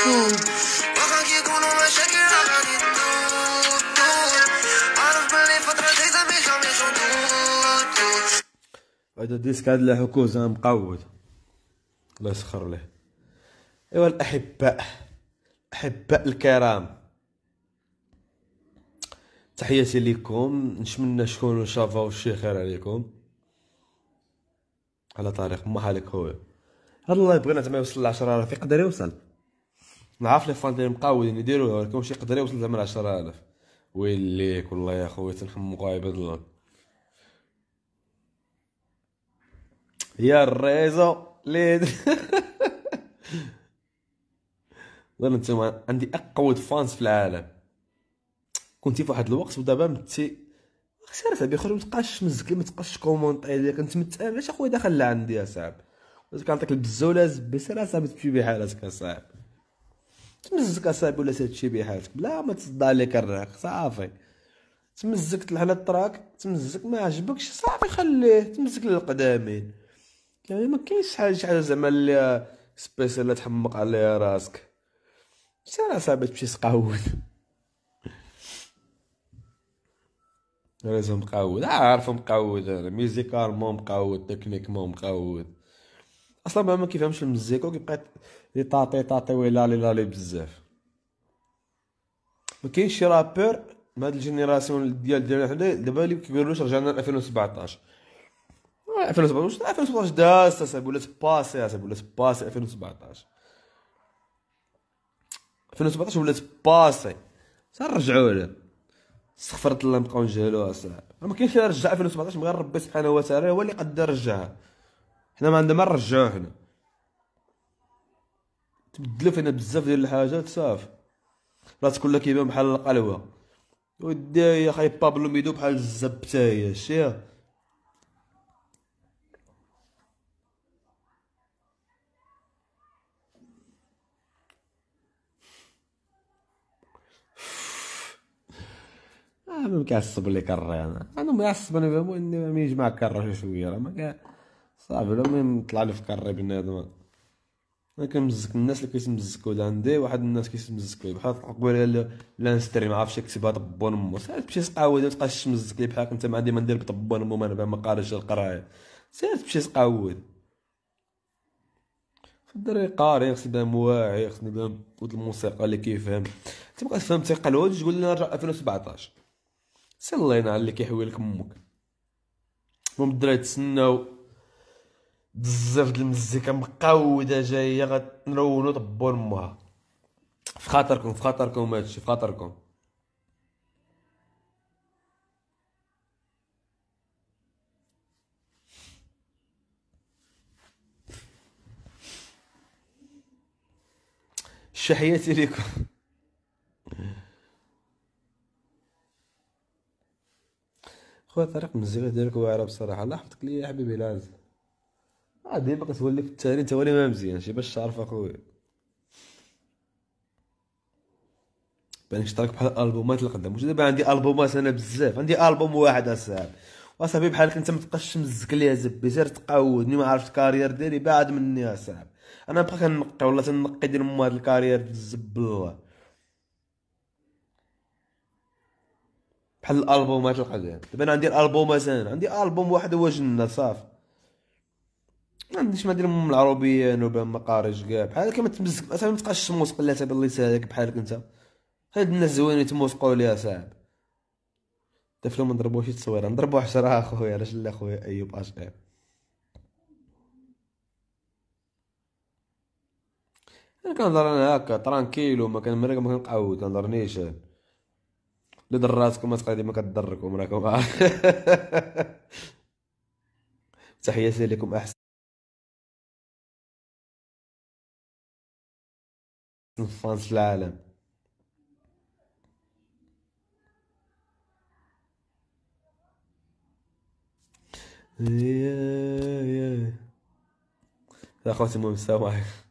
واخا كيكونوا مشاكل غادي تدور عارف بلي فترة دايزة مي جامي جون. هذا الديسك هذا الحكوزة مقود الله يسخر له. ايوا الاحباء، احباء الكرام، تحياتي لكم، نتمنى تكونوا شافوا شي خير عليكم. على طريق ما حالك خويا، هاد الله بغينا زعما يوصل ل 10000 يقدر يوصل. نعرف لي فان ديال مقاودين يديروها ولكن واش يقدر يوصل زعما ل 10000؟ ويلي ليك والله يا خويا تنحمقوا عباد الله. يا الريزو لي والله نتوما عندي اقود فانس في العالم. كنتي في واحد الوقت ودابا متي سير صاحبي خرج متبقاش تمزك لي، متبقاش كومونطي لي، كنت متامل علاش اخويا داخل لعندي يا صاحبي، كنعطيك البزوله زبي سير اصاحبي تمشي بحالك اصاحبي، تمزك اصاحبي ولا تمشي بحالك بلا ما تصدع لك الراك صافي. تمزكت لحال الطراك تمزك ما عجبكش صافي خليه تمزك للقدامين. يعني ما كاينش شي حاجه زعما اللي سبيسيال تحمق عليها راسك. سير اصاحبي تمشي تقاود لازم مقود، عارف مقود انا ميوزيكالمون مقود تكنيكمون مقود. اصلا ما كيفهمش المزيكا وكيبقى يطاطي ويلالي بزاف. ما كاينش شي رابور من هاد الجينيراسيون ديالنا حنا دابا اللي كيقولوش رجعنا ل 2017. 2017 دازت اصاحبي ولات باسي، اصاحبي ولات باسي 2017 ولات باسي. سنرجعوا له استغفرت الله نبقاو نجهلوها اصاحبي. ما كاينش اللي يرجع 2017 من غير ربي سبحانه وتعالى هو اللي قدر يرجعها. حنا ما عندنا ما نرجعوه، حنا تبدلوا فينا بزاف ديال الحاجات صافي. راسك كلها كيبان بحال القلوه ودي يا خاي بابلو ميدو بحال الزبتايه شتيها. ما كيعصب لي كري انا ما يعصبني فهموا اني ما يجمع كرة شويه راه ما صافي لما طلع لي في كري بنادم. انا كنمزك الناس اللي كيتمزكوا عندي واحد الناس كيتمزكوا بحال قبيله لا نستري ما عرفتش كتبها طبون امو سير تمشي تقاود ما تبقاش تمزك لي بحال انت ما عندي ما ندير بطبون امو ما قاريش القرايه. سير تمشي تقاود الدري قاري خصني يبان واعي، خصني يبان بود الموسيقى اللي كيفهم. تبقى تفهم تيقلود تقول لنا رجع 2017 سير الله ينعل اللي كيحوي لك امك. المهم الدراري تسناو بزاف د المزيكا مقوده جايه غتنرونو طبون امها. في خاطركم في خاطركم هادشي في خاطركم. شحياتي ليكم. خويا طريق المزيكا ديالك واعره بصراحه، الله يحفظك ليا يا حبيبي العز. ديما كتولي في التالي انت ولي ما مزيانش باش تعرف اخويا. بانك تشترك بحال الالبومات اللي قدام، واش دابا عندي البومات انا بزاف، عندي البوم واحد اصاحبي واصاحبي بحالك انت ما تبقاش تمزك ليا زبي سير تقاودني ما عرفت الكارير ديالي بعد مني اصاحبي. انا نبقى كنقي والله تنقي ديال مو هاد الكارير الزب الله بحال الالبومات القدام. دابا انا عندي الالبومات، انا عندي البوم واحد هو جنة صافي. ما عنديش ما ندير ام العربيين وبا ما قاريش كاع بحال كيما تمزك اصاحبي ما تبقاش تموسق لا تبع الله يسالك بحالك انت. هاد الناس زوينين يتموسقوا ليها صاحبي. طفلو ما نضربوش التصويره نضربو 10 اخويا علاش لا خويا ايوب اش ام. انا كنهضر انا هكا ترانكيلو ما كنمرق ما كنقعود كنهضر نيشان. اللي ضر راسكم ما تقعدي ما كضركم راكم عارف. تحياتي لكم احسن فانس في العالم. يا يا اخوتي المهم السلام عليكم.